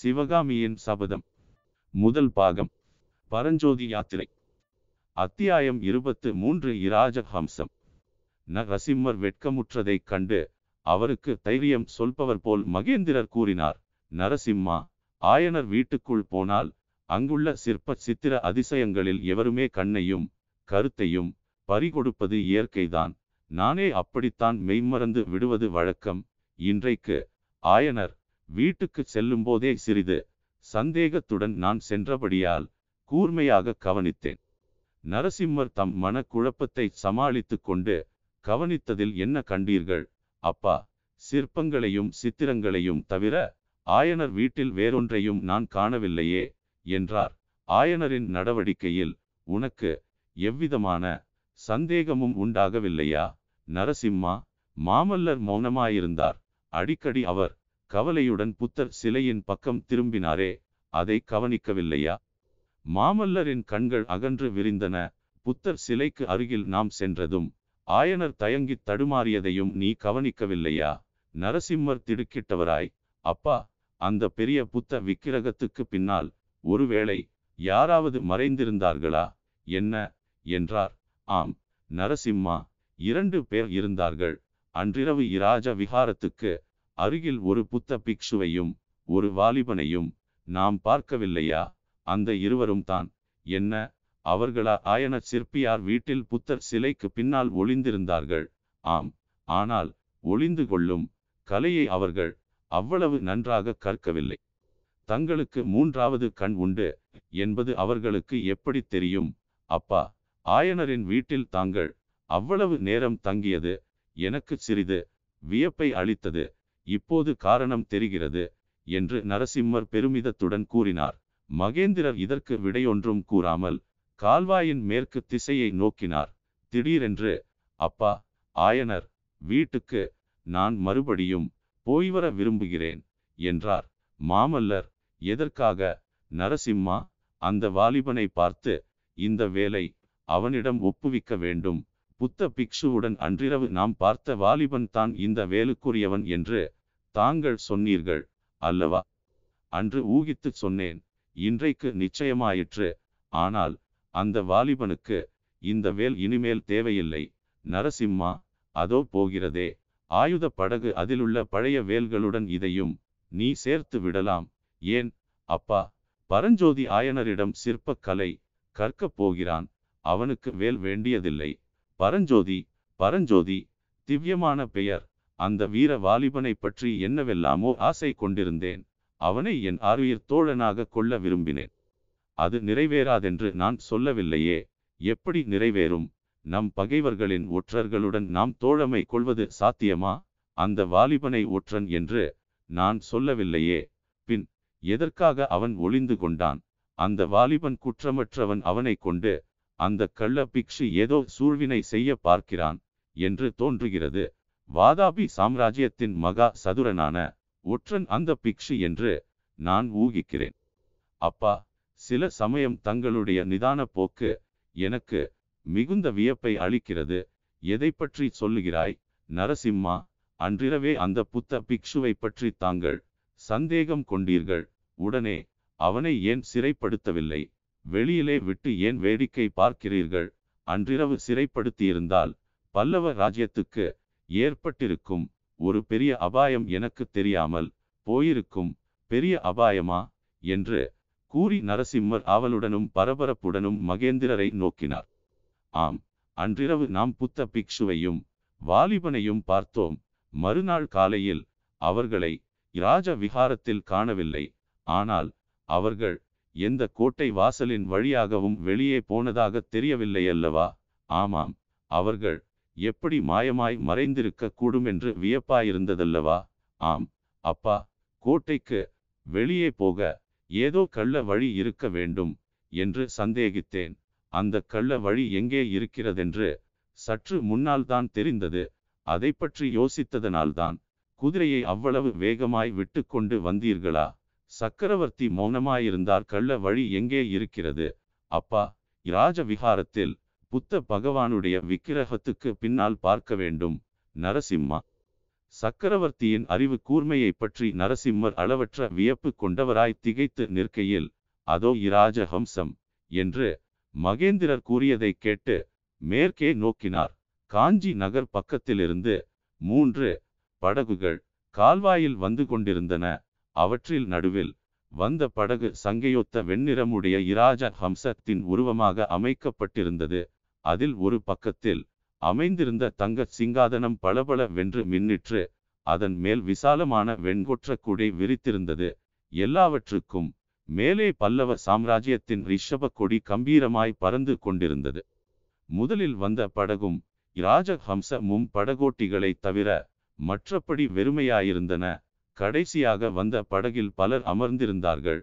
சிவகாமியின் சபதம். முதல் பாகம். பரஞ்சோதி யாத்திரை. அத்தியாயம் 23. இராஜஹம்சம். நரசிம்மர் வெட்கமுற்றதைக் கண்டு அவருக்கு தைரியம் சொல்பவர் போல் மகேந்திரர் கூறினார், நரசிம்மா, ஆயனர் வீட்டுக்குள் போனால் அங்குள்ள சிற்ப சித்திர அதிசயங்களில் எவருமே கண்ணையும் கருத்தையும் பறிகொடுப்பது இயற்கைதான். நானே அப்படித்தான் மெய்மறந்து விடுவது வழக்கம். இன்றைக்கு ஆயனர் வீட்டுக்கு செல்லும்போதே சிறிது சந்தேகத்துடன் நான் சென்றபடியால் கூர்மையாக கவனித்தேன். நரசிம்மர் தம் மன குழப்பத்தை சமாளித்து கொண்டு, கவனித்ததில் என்ன கண்டீர்கள் அப்பா? சிற்பங்களையும் சித்திரங்களையும் தவிர ஆயனர் வீட்டில் வேறொன்றையும் நான் காணவில்லையே என்றார். ஆயனரின் நடவடிக்கையில் உனக்கு எவ்விதமான சந்தேகமும் உண்டாகவில்லையா? நரசிம்மா. மாமல்லர் மௌனமாயிருந்தார். அடிக்கடி அவர் கவலையுடன் புத்தர் சிலையின் பக்கம் திரும்பினாரே, அதை கவனிக்கவில்லையா? மாமல்லரின் கண்கள் அகன்று விரிந்தன. புத்தர் சிலைக்கு அருகில் நாம் சென்றதும் ஆயனர் தயங்கித் தடுமாறியதையும் நீ கவனிக்கவில்லையா? நரசிம்மர் திடுக்கிட்டவராய், அப்பா, அந்த பெரிய புத்த விக்கிரகத்துக்கு பின்னால் ஒருவேளை யாராவது மறைந்திருந்தார்களா என்ன என்றார். ஆம் நரசிம்மா, 2 பேர் இருந்தார்கள். அன்றிரவு இராஜ விஹாரத்துக்கு அருகில் ஒரு புத்த பிக்ஷுவையும் ஒரு வாலிபனையும் நாம் பார்க்கவில்லையா? அந்த இருவரும் தான். என்ன, அவர்களா ஆயன சிற்பியார் வீட்டில் புத்தர் சிலைக்கு பின்னால் ஒளிந்திருந்தார்கள்? ஆம், ஆனால் ஒளிந்து கொள்ளும் கலையை அவர்கள் அவ்வளவு நன்றாக கற்கவில்லை. தங்களுக்கு 3வது கண் உண்டு என்பது அவர்களுக்கு எப்படி தெரியும்? அப்பா, ஆயனரின் வீட்டில் தாங்கள் அவ்வளவு நேரம் தங்கியது எனக்கு சிறிது வியப்பை அளித்தது. இப்போது காரணம் தெரிகிறது என்று நரசிம்மர் பெருமிதத்துடன் கூறினார். மகேந்திரர் இதற்கு விடையொன்றும் கூறாமல் கால்வாயின் மேற்கு திசையை நோக்கினார். திடீரென்று, அப்பா, ஆயனர் வீட்டுக்கு நான் மறுபடியும் போய்வர விரும்புகிறேன் என்றார். மாமல்லர், எதற்காக? நரசிம்மா அந்த வாலிபனை பார்த்து, இந்த வேலை அவனிடம் ஒப்புவிக்க வேண்டும். புத்த பிக்ஷுவுடன் அன்றிரவு நாம் பார்த்த வாலிபன் தான் இந்த வேலுக்குரியவன் என்று தாங்கள் சொன்னீர்கள் அல்லவா? அன்று ஊகித்து சொன்னேன். இன்றைக்கு நிச்சயமாயிற்று. ஆனால் அந்த வாலிபனுக்கு இந்த வேல் இனிமேல் தேவையில்லை. நரசிம்மா, அதோ போகிறதே ஆயுத படகு, அதிலுள்ள பழைய வேல்களுடன் இதையும் நீ சேர்த்து விடலாம். ஏன் அப்பா? பரஞ்சோதி ஆயனரிடம் சிற்பக்கலை கற்கப் போகிறான். அவனுக்கு வேல் வேண்டியதில்லை. பரஞ்சோதி, பரஞ்சோதி, திவ்யமான பெயர். அந்த வீர வாலிபனை பற்றி என்னவெல்லாமோ ஆசை கொண்டிருந்தேன். அவனை என் ஆருயிர் தோழனாக கொள்ள விரும்பினேன். அது நிறைவேறாதென்று நான் சொல்லவில்லையே. எப்படி நிறைவேறும்? நம் பகைவர்களின் ஒற்றர்களுடன் நாம் தோழமை கொள்வது சாத்தியமா? அந்த வாலிபனை ஒற்றன் என்று நான் சொல்லவில்லையே. பின் எதற்காக அவன் ஒளிந்து கொண்டான்? அந்த வாலிபன் குற்றமற்றவன். அவனை கொண்டு அந்த கள்ள பிக்ஷு ஏதோ சூழ்வினை செய்ய பார்க்கிறான் என்று தோன்றுகிறது. வாதாபி சாம்ராஜ்யத்தின் மகா சதுரனான ஒற்றன் அந்த பிக்ஷு என்று நான் ஊகிக்கிறேன். அப்பா, சில சமயம் தங்களுடைய நிதான போக்கு எனக்கு மிகுந்த வியப்பை அளிக்கிறது. எதை பற்றி சொல்லுகிறாய் நரசிம்மா? அன்றிரவே அந்த புத்த பிக்ஷுவை பற்றி தாங்கள் சந்தேகம் கொண்டீர்கள். உடனே அவனை ஏன் சிறைப்படுத்தவில்லை? வெளியிலே விட்டு ஏன் வேடிக்கை பார்க்கிறீர்கள்? அன்றிரவு சிறைப்படுத்தியிருந்தால் பல்லவ ராஜ்யத்துக்கு ஏற்பட்டிருக்கும் ஒரு பெரிய அபாயம் எனக்கு தெரியாமல் போயிருக்கும். பெரிய அபாயமா என்று கூறி நரசிம்மர் ஆவலுடனும் பரபரப்புடனும் மகேந்திரரை நோக்கினார். ஆம், அன்றிரவு நாம் புத்த பிக்ஷுவையும் வாலிபனையும் பார்த்தோம். மறுநாள் காலையில் அவர்களை இராஜ விஹாரத்தில் காணவில்லை. ஆனால் அவர்கள் எந்த கோட்டை வாசலின் வழியாகவும் வெளியே போனதாக தெரியவில்லையல்லவா? ஆமாம், அவர்கள் எப்படி மாயமாய் மறைந்திருக்க கூடும் என்று வியப்பாயிருந்ததல்லவா? ஆம் அப்பா, கோட்டைக்கு வெளியே போக ஏதோ கள்ள வழி இருக்க வேண்டும் என்று சந்தேகித்தேன். அந்த கள்ள வழி எங்கே இருக்கிறதென்று சற்று முன்னால் தான் தெரிந்தது. அதை பற்றி யோசித்ததனால்தான் குதிரையை அவ்வளவு வேகமாய் விட்டு கொண்டு வந்தீர்களா? சக்கரவர்த்தி மௌனமாயிருந்தார். கள்ள வழி எங்கே இருக்கிறது அப்பா? இராஜ விஹாரத்தில் புத்த பகவானுடைய விக்கிரகத்துக்கு பின்னால் பார்க்க வேண்டும். நரசிம்மா, சக்கரவர்த்தியின் அறிவு கூர்மையைப் பற்றி நரசிம்மர் அளவற்ற வியப்பு கொண்டவராய் திகைத்து நிற்கையில், அதோ இராஜஹம்சம் என்று மகேந்திரர் கூறியதைக் கேட்டு மேற்கே நோக்கினார். காஞ்சி நகர் பக்கத்திலிருந்து 3 படகுகள் கால்வாயில் வந்து கொண்டிருந்தன. அவற்றில் நடுவில் வந்த படகு சங்கையொத்த வெண்ணிறமுடைய இராஜ ஹம்சத்தின் உருவமாக அமைக்கப்பட்டிருந்தது. அதில் ஒரு பக்கத்தில் அமைந்திருந்த தங்கச் சிங்காதனம் பளபள வென்று மின்னிற்று. அதன் மேல் விசாலமான வெண்கொற்ற குடை விரித்திருந்தது. எல்லாவற்றுக்கும் மேலே பல்லவ சாம்ராஜ்யத்தின் ரிஷப கொடி கம்பீரமாய் பறந்து கொண்டிருந்தது. முதலில் வந்த படகும் இராஜஹம்சமும் படகோட்டிகளை தவிர மற்றபடி வெறுமையாயிருந்தன. கடைசியாக வந்த படகில் பலர் அமர்ந்திருந்தார்கள்.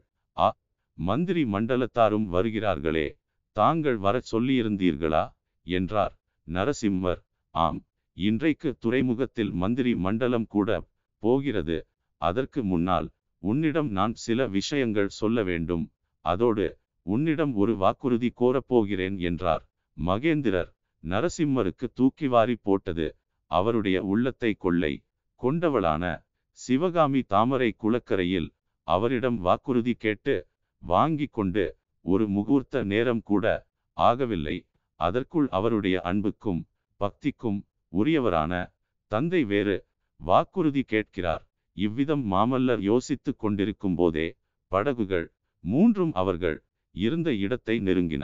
மந்திரி மண்டலத்தாரும் வருகிறார்களே, தாங்கள் வரச் சொல்லியிருந்தீர்களா என்றார் நரசிம்மர். ஆம், இன்றைக்கு துறைமுகத்தில் மந்திரி மண்டலம் கூட போகிறது. அதற்கு முன்னால் உன்னிடம் நான் சில விஷயங்கள் சொல்ல வேண்டும். அதோடு உன்னிடம் ஒரு வாக்குறுதி கோரப்போகிறேன் என்றார். மகேந்திரர் நரசிம்மருக்கு தூக்கி வாரி போட்டது. அவருடைய உள்ளத்தை கொள்ளை கொண்டவளான சிவகாமி தாமரை குளக்கரையில் அவரிடம் வாக்குறுதி கேட்டு வாங்கி கொண்டு ஒரு முகூர்த்த நேரம் கூட ஆகவில்லை. அதற்குள் அவருடைய அன்புக்கும் பக்திக்கும் உரியவரான தந்தை வேறு வாக்குறுதி கேட்கிறார். இவ்விதம் மாமல்லர் யோசித்து கொண்டிருக்கும் போதே படகுகள் 3ம் அவர்கள் இருந்த இடத்தை நெருங்கின.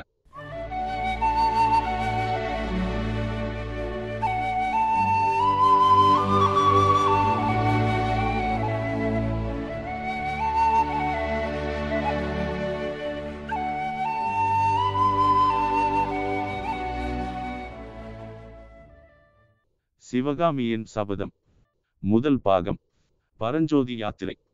சிவகாமியின் சபதம். முதல் பாகம். பரஞ்சோதி யாத்திரை.